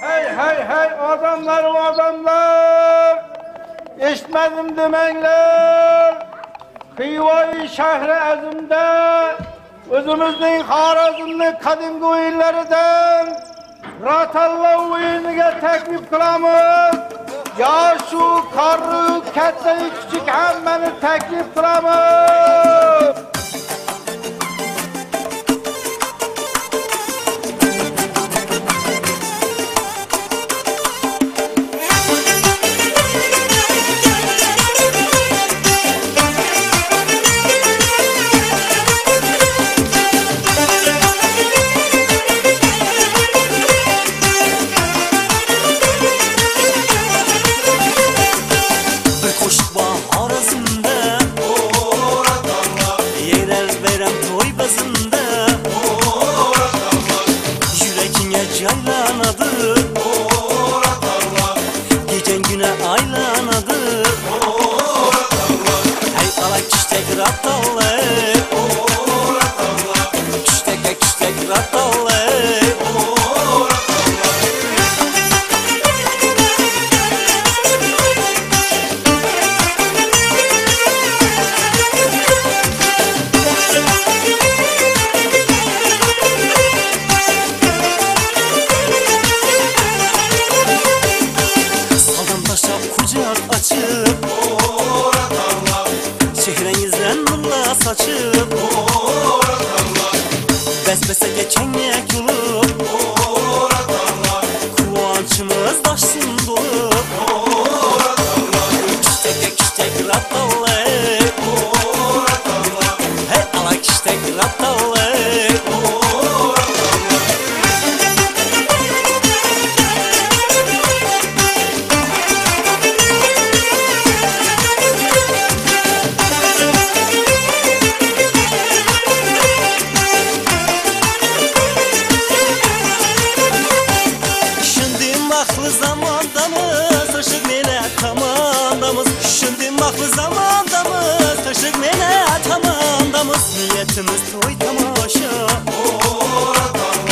Hey hey hey adamlar eşitmedim demenler Xivay şehri azimde özümüzün Xorazmni kadimgi o'yinlaridan Ratalla o'yiniga taklif qilamiz. Yoshu, qarri, katta, kichik hammani taklif qilamiz. Geçen güne aylanadı. Hey ala kiştek ratalı. Kiştek ratalı. Çehrenizden nurla saçıp Besbese geçen yek yolup Kuvançımız taşsın dolup Kiştek ratalı. Hey ala kiştek ratalı. Zamandamız, ışık mene tamamdamız. Şimdi vakti zamandamız, ışık mene tamamdamız. Niyetimiz toy tamaşa.